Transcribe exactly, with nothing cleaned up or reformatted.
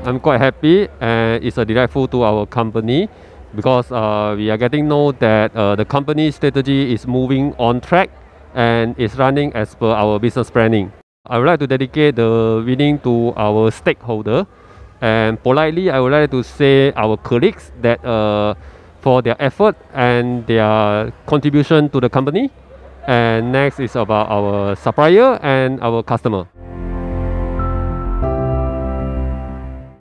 I'm quite happy, and it's a delightful to our company because uh, we are getting know that uh, the company strategy is moving on track and is running as per our business planning. I would like to dedicate the winning to our stakeholder, and politely I would like to say our colleagues that uh, for their effort and their contribution to the company. And next is about our supplier and our customer.